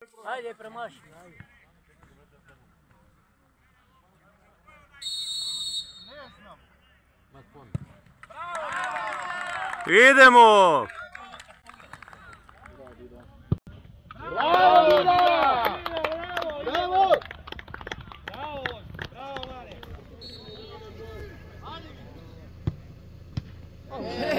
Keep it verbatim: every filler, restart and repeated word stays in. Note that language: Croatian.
Ajde, premaši, ajde. Ne znam. Idemo! Bravo, Bravo! Bravo! Bravo, bravo, Mare. Ajde!